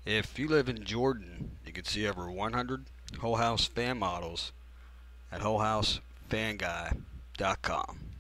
If you live in Jordan, you can see over 100 Whole House fan models at WholeHouseFanGuy.com.